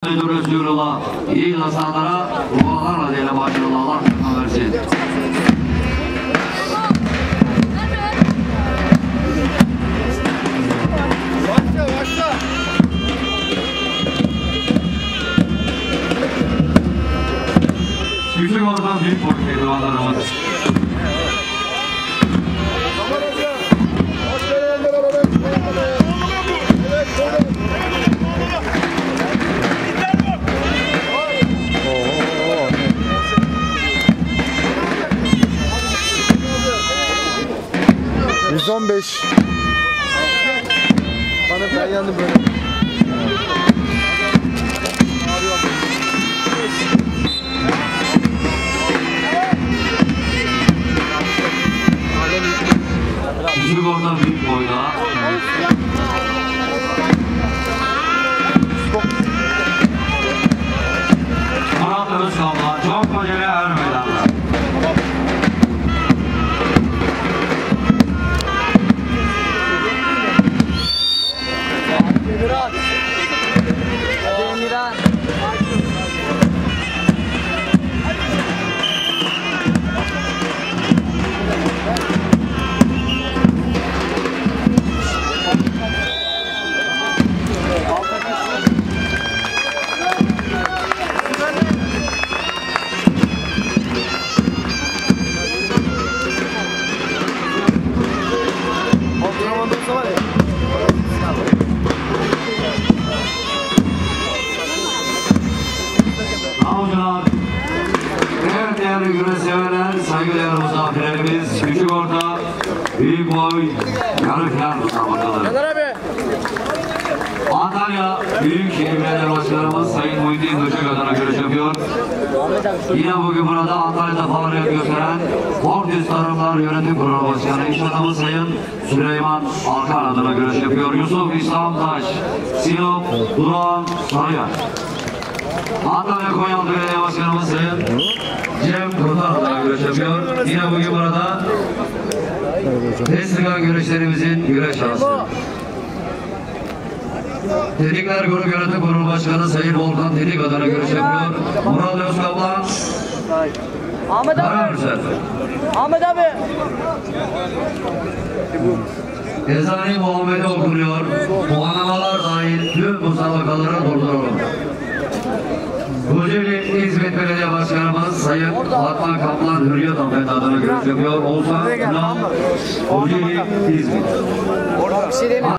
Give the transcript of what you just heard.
Resulullah iyi insanlara dualarla diyelim maşallah Allah rahmet versin. Küçük oradan büyük boyutlu dualarımız. %15. Bana ben yandım böyle. Küçük oradan büyük boyda. Murat Özkan'la çok acele ermeden. Demirhan. Evet değerli güreş severler, saygıdeğer misafirlerimiz, küçük orta, büyük boy, yarı final müsabakaları. Antalya Büyükşehir Belediye Başkanımız Sayın Muhittin Döşek adına görüş yapıyor. Yine bugün burada Antalya'da faaliyet gösteren Fortis Tarımlar Yönetim Kurulu Başkanı İş Adamı Sayın Süleyman Alkan adına görüş yapıyor. Yusuf İslam Taş, Sinop Duran Sarıyer. Antalya Konyaaltı Belediye Başkanımız Sayın Cem Kurtar adına görüş yapıyor. Yine bugün burada Destika güreşlerimizin güreş şansı. Dedikler Grup Yönetim Kurulu Başkanı Sayın Volkan Dedik adına görüş yapıyor. Murat Özkaplan, Ahmet abi. Ahmet abi. Ezani Muhammed'e okunuyor. Puanlamalar dahil tüm musabakalara durduralım. Kocaeli İzmit Belediye Başkanımız Sayın Fatma Kaplan Hürriyet Ahmet adına görüş yapıyor. Oğuzhan Ünal, Kocaeli İzmit.